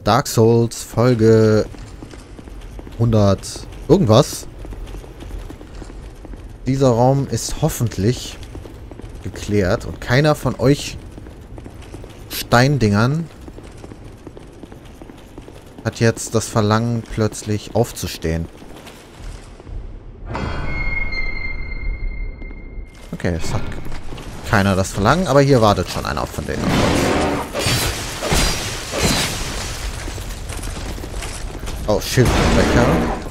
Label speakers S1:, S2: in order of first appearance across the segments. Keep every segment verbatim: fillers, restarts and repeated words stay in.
S1: Dark Souls Folge hundert irgendwas. Dieser Raum ist hoffentlich geklärt und keiner von euch Steindingern hat jetzt das Verlangen, plötzlich aufzustehen. Okay, es hat keiner das Verlangen, aber hier wartet schon einer von denen. Oh, Schildbrecher.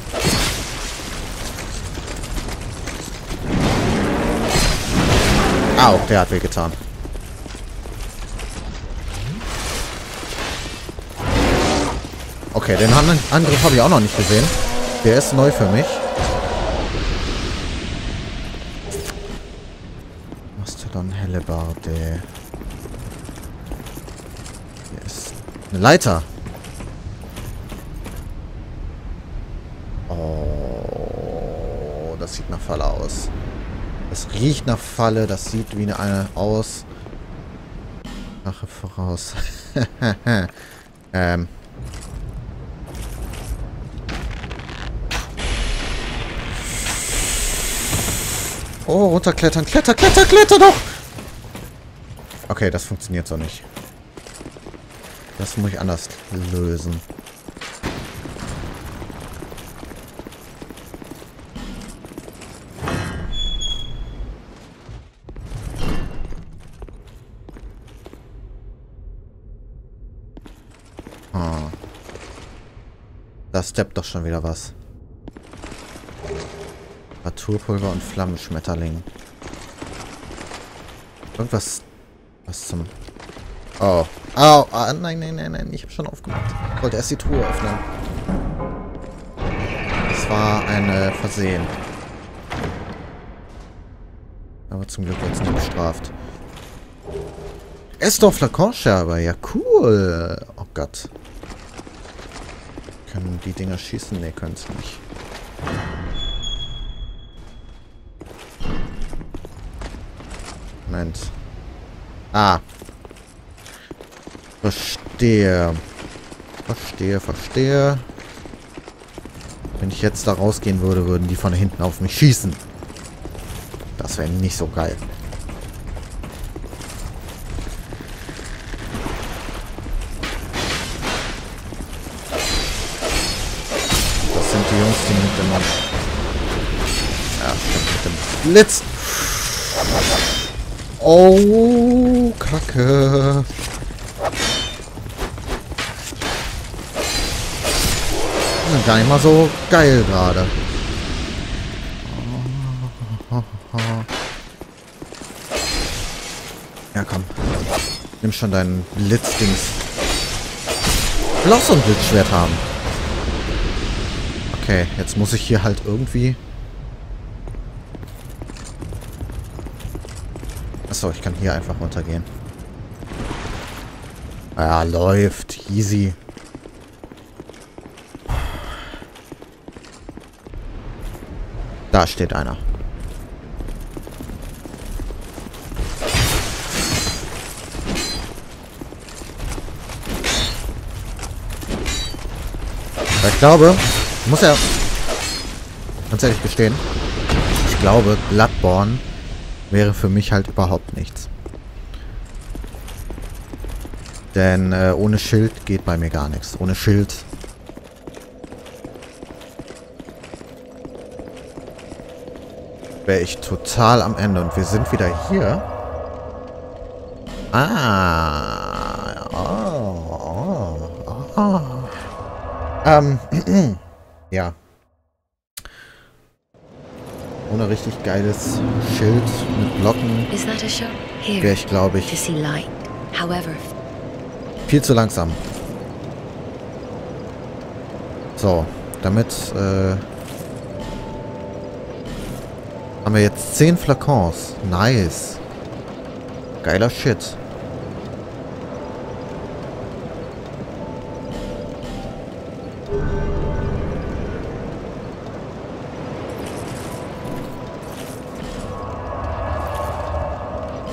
S1: Au, der hat wehgetan. Okay, den anderen Angriff habe ich auch noch nicht gesehen. Der ist neu für mich. Mastodon Hellebarde. Hier ist eine Leiter. Oh, das sieht nach Falle aus. Das riecht nach Falle, das sieht wie eine aus. Rache voraus. ähm. Oh, runterklettern, kletter, kletter, kletter doch! Okay, das funktioniert so nicht. Das muss ich anders lösen. Ah. Da steppt doch schon wieder was. Naturpulver und Flammenschmetterling. Irgendwas. Was zum. Oh. Au. Ah, nein, nein, nein, nein. Ich habe schon aufgemacht. Ich wollte erst die Truhe öffnen. Das war ein äh, Versehen. Aber zum Glück wird es nicht bestraft. Estor Flakonscherbe. Ja, cool. Oh Gott. Können die Dinger schießen? Ne, können es nicht. Moment. Ah. Verstehe. Verstehe, verstehe. Wenn ich jetzt da rausgehen würde, würden die von hinten auf mich schießen. Das wäre nicht so geil. Das sind die Jungs, die mit dem... Ja, stimmt, mit dem Blitz. Oh, Kacke. Gar nicht mal so geil gerade. Ja, komm. Nimm schon deinen Blitzdings. Ich will auch so ein Blitzschwert haben. Okay, jetzt muss ich hier halt irgendwie... Achso, ich kann hier einfach runtergehen. Ja, läuft. Easy. Da steht einer. Aber ich glaube, ich muss ja ganz ehrlich gestehen, ich glaube, Bloodborne wäre für mich halt überhaupt nichts. Denn äh, ohne Schild geht bei mir gar nichts. Ohne Schild wäre ich total am Ende. Und wir sind wieder hier. Ah. Oh, oh, oh. Ähm. Ja. Ohne richtig geiles Schild mit Blocken wäre ich, glaube ich, viel zu langsam. So, damit äh, haben wir jetzt zehn Flakons. Nice. Geiler Shit.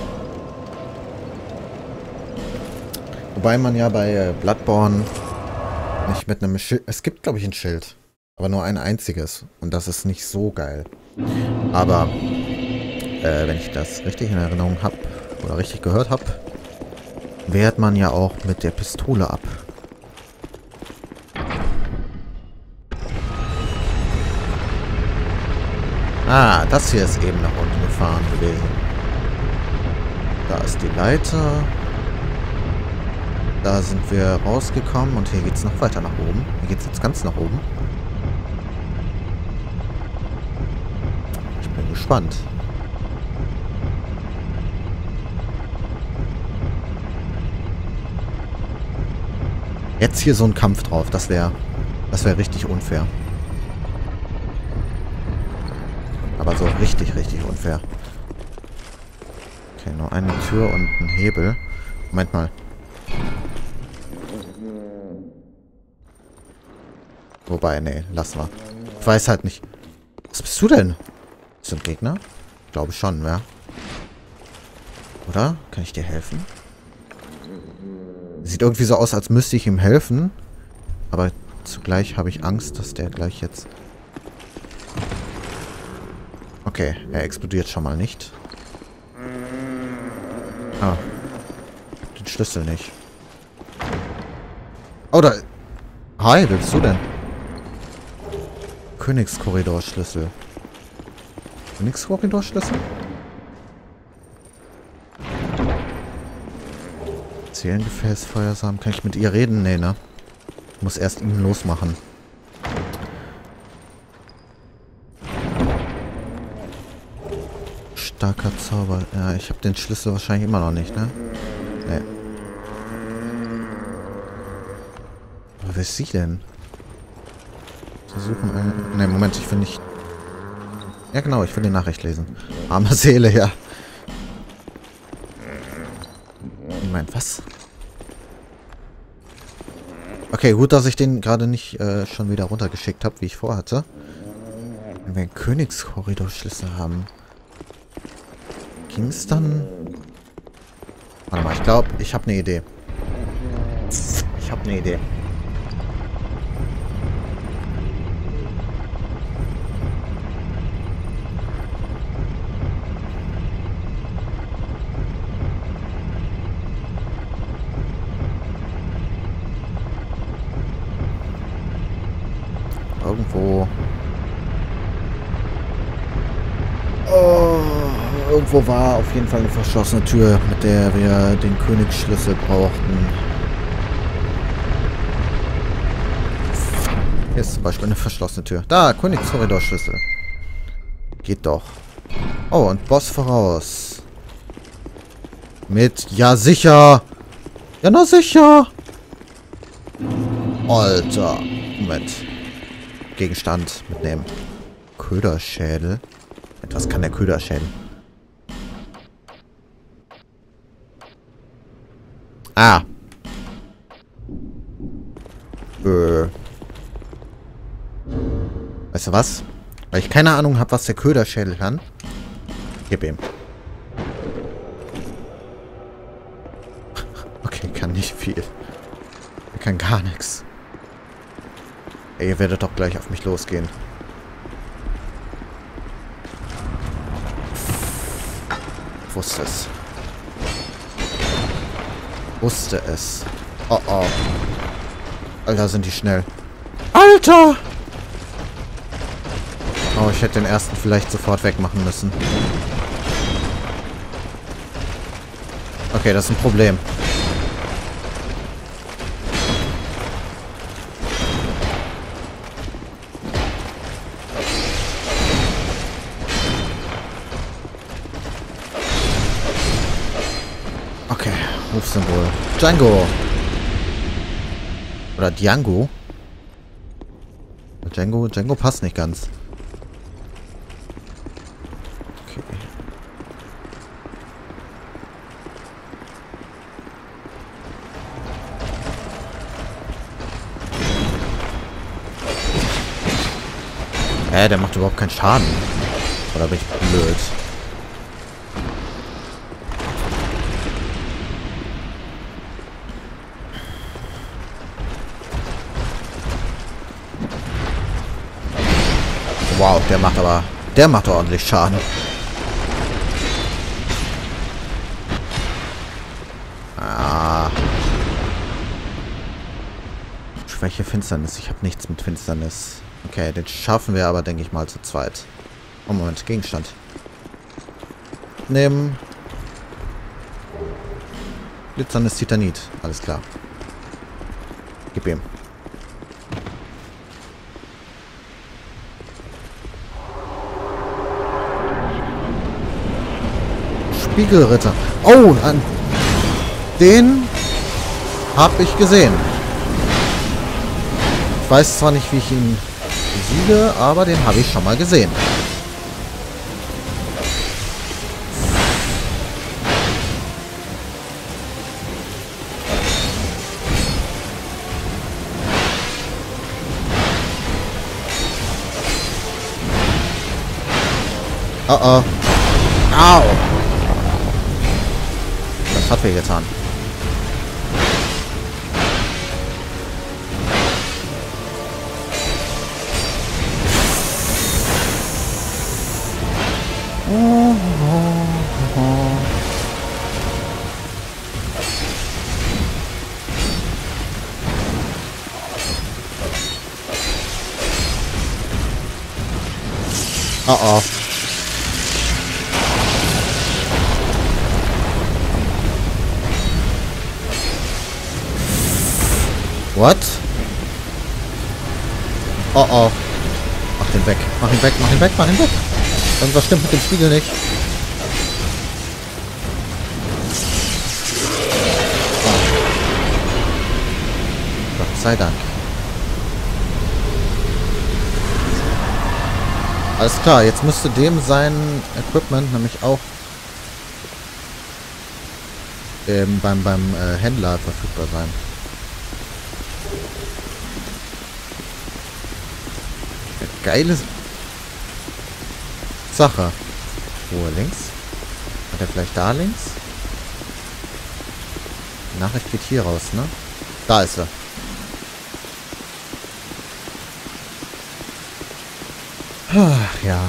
S1: Wobei man ja bei Bloodborne Nicht mit einem Schild. Es gibt, glaube ich, ein Schild. Aber nur ein einziges. Und das ist nicht so geil. Aber, äh, wenn ich das richtig in Erinnerung habe, oder richtig gehört habe, wehrt man ja auch mit der Pistole ab. Ah, das hier ist eben nach unten gefahren gewesen. Da ist die Leiter. Da sind wir rausgekommen und hier geht es noch weiter nach oben. Hier geht es jetzt ganz nach oben. Ich bin gespannt. Jetzt hier so ein Kampf drauf, das wäre das wäre richtig unfair. Aber so richtig, richtig unfair. Okay, nur eine Tür und ein Hebel. Moment mal. Wobei, nee, lass mal. Ich weiß halt nicht. Was bist du denn? Bist du ein Gegner? Glaube schon, ja. Oder? Kann ich dir helfen? Sieht irgendwie so aus, als müsste ich ihm helfen. Aber zugleich habe ich Angst, dass der gleich jetzt... Okay, er explodiert schon mal nicht. Ah. Den Schlüssel nicht. Oh, da... Hi, wer bist du denn? Königskorridorschlüssel. Königskorridorschlüssel? Seelengefäß, Feuersamen. Kann ich mit ihr reden? Nee, ne? Ich muss erst ihn losmachen. Starker Zauber. Ja, ich habe den Schlüssel wahrscheinlich immer noch nicht, ne? Nee. Aber wer ist sie denn? Versuchen eine... Ne, Moment, ich will nicht... Ja, genau, ich will die Nachricht lesen. Arme Seele, ja. Moment, was? Okay, gut, dass ich den gerade nicht äh, schon wieder runtergeschickt habe, wie ich vorhatte. Wenn wir einen Königskorridorschlüssel haben... Ging es dann... Warte mal, ich glaube, ich habe eine Idee. Ich habe eine Idee. Irgendwo... Oh, irgendwo war auf jeden Fall eine verschlossene Tür, mit der wir den Königsschlüssel brauchten. Hier ist zum Beispiel eine verschlossene Tür. Da, Königskorridorschlüssel. Geht doch. Oh, und Boss voraus. Mit, ja sicher. Ja, na sicher. Alter. Moment. Gegenstand mitnehmen. Köderschädel. Was kann der Köderschädel? Ah. Äh. Weißt du was? Weil ich keine Ahnung habe, was der Köderschädel kann. Gib ihm. Okay, kann nicht viel. Er kann gar nichts. Ey, ihr werdet doch gleich auf mich losgehen. Ich wusste es. Wusste es. Oh oh. Alter, sind die schnell. Alter! Oh, ich hätte den ersten vielleicht sofort wegmachen müssen. Okay, das ist ein Problem. Okay, Rufsymbol. Django. Oder Django. Django, Django passt nicht ganz. Okay. Hä, der macht überhaupt keinen Schaden. Oder bin ich blöd? Bock, der macht aber... Der macht ordentlich Schaden. Ah. Schwäche Finsternis. Ich habe nichts mit Finsternis. Okay, den schaffen wir aber, denke ich mal, zu zweit. Oh, Moment. Gegenstand. Nehmen. Glitzerndes Titanit. Alles klar. Gib ihm. Spiegelritter. Oh, an den habe ich gesehen. Ich weiß zwar nicht, wie ich ihn besiege, aber den habe ich schon mal gesehen. Oh oh. Au. Das hat weh getan. Oh, oh, oh. Oh oh. What? Oh oh. Mach den weg. Mach ihn weg, mach ihn weg, mach ihn weg. Irgendwas stimmt mit dem Spiegel nicht. Oh. Gott sei Dank. Alles klar, jetzt müsste dem sein Equipment nämlich auch ähm, beim, beim äh, Händler verfügbar sein. Geile Sache. Wo, links? Hat er vielleicht da links? Die Nachricht geht hier raus, ne? Da ist er. Ach, ja.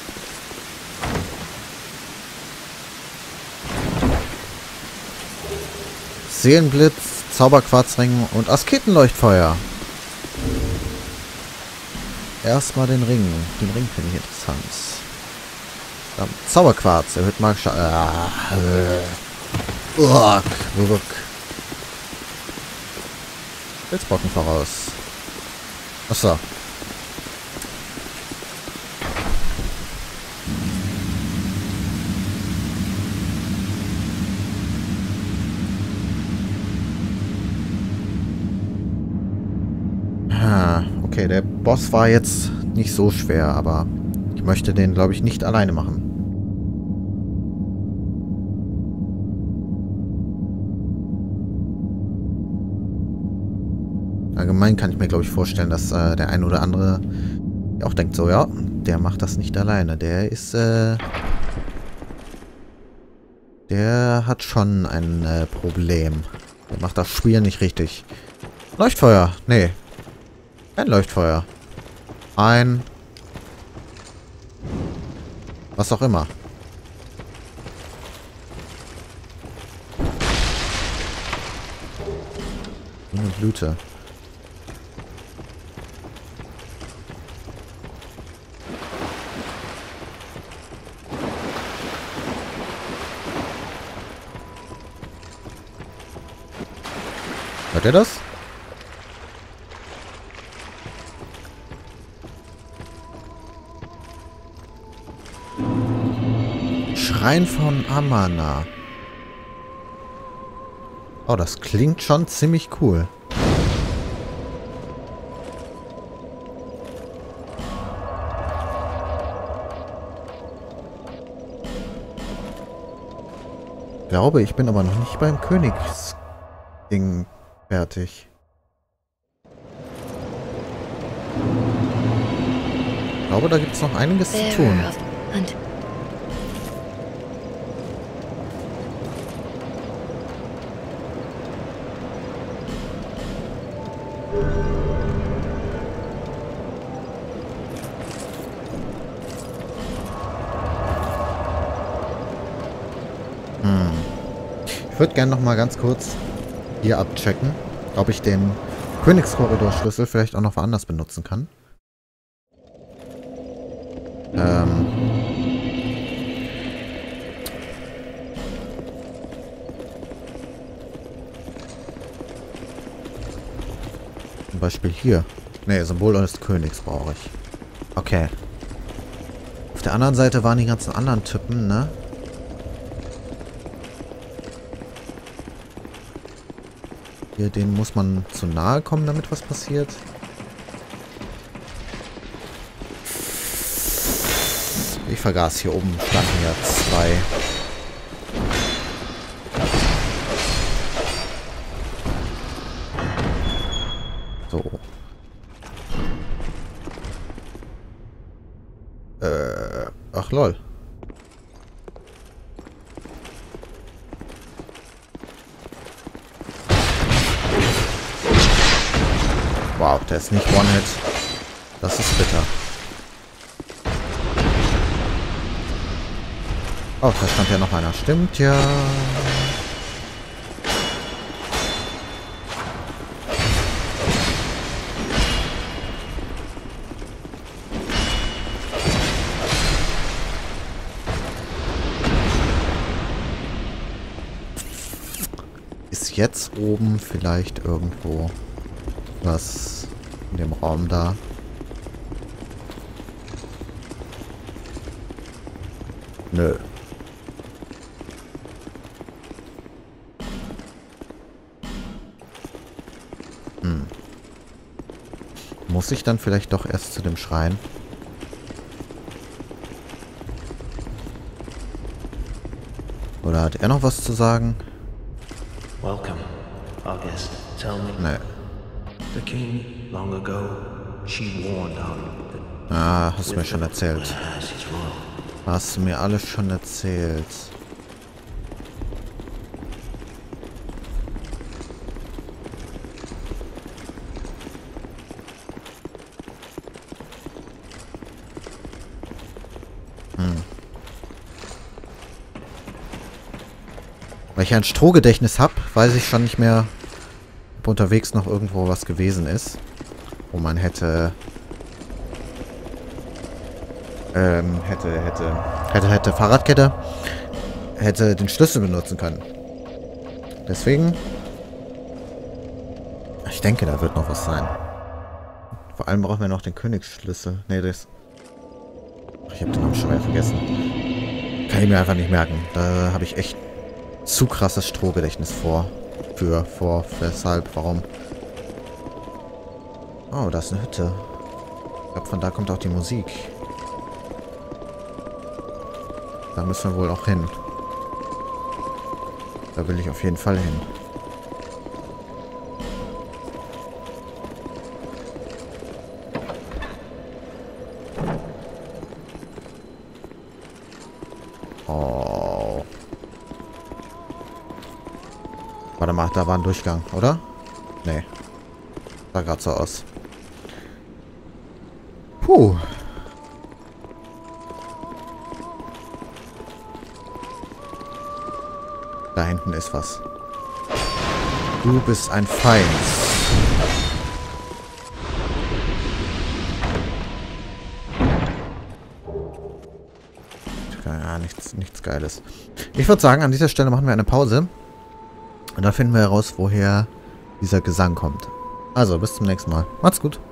S1: Seelenblitz, Zauberquarzring und Asketenleuchtfeuer. Erstmal den Ring. Den Ring finde ich interessant. Dann Zauberquarz. Erhöht magische... Ah, äh. Uck, uck. Pilzbrocken voraus. Achso. Okay, der Boss war jetzt nicht so schwer, aber ich möchte den, glaube ich, nicht alleine machen. Allgemein kann ich mir, glaube ich, vorstellen, dass äh, der ein oder andere auch denkt so, ja, der macht das nicht alleine. Der ist, äh, der hat schon ein äh, Problem. Der macht das Spiel nicht richtig. Leuchtfeuer, nee. Ein Leuchtfeuer. Ein... Was auch immer. Eine Blüte. Hört ihr das? Schrein von Amana. Oh, das klingt schon ziemlich cool. Ich glaube, ich bin aber noch nicht beim Königsding fertig. Ich glaube, da gibt es noch einiges zu tun. Ich würde gerne noch mal ganz kurz hier abchecken, ob ich den Königskorridor-Schlüssel vielleicht auch noch woanders benutzen kann. Ähm... Zum Beispiel hier. Ne, Symbol des Königs brauche ich. Okay. Auf der anderen Seite waren die ganzen anderen Typen, ne? Hier, denen muss man zu nahe kommen, damit was passiert. Ich vergaß, hier oben standen ja zwei. So. Äh, ach lol. Wow, der ist nicht One-Hit. Das ist bitter. Oh, da stand ja noch einer. Stimmt ja. Ist jetzt oben vielleicht irgendwo was in dem Raum da? Nö. Hm. Muss ich dann vielleicht doch erst zu dem Schrein? Oder hat er noch was zu sagen?
S2: Welcome, August. Tell me.
S1: Nee.
S2: The king, long ago, she warned on that
S1: Ah, hast du mir schon erzählt.
S2: has his role.
S1: Hast du mir alles schon erzählt. Hm. Weil ich ein Strohgedächtnis habe, weiß ich schon nicht mehr, ob unterwegs noch irgendwo was gewesen ist, wo man hätte ähm, hätte, hätte, hätte, hätte Fahrradkette, hätte den Schlüssel benutzen können. Deswegen, ich denke, da wird noch was sein. Vor allem brauchen wir noch den Königsschlüssel. Ne, das... Ich habe den Namen schon wieder vergessen. Kann ich mir einfach nicht merken. Da habe ich echt zu krasses Strohgedächtnis vor. Für, vor, weshalb, warum. Oh, da ist eine Hütte. Ich glaube, von da kommt auch die Musik. Da müssen wir wohl auch hin. Da will ich auf jeden Fall hin. Oh. Warte mal, da war ein Durchgang, oder? Nee. Sah gerade so aus. Puh. Da hinten ist was. Du bist ein Feind. Ja, nichts, nichts Geiles. Ich würde sagen, an dieser Stelle machen wir eine Pause. Und dann finden wir heraus, woher dieser Gesang kommt. Also, bis zum nächsten Mal. Macht's gut.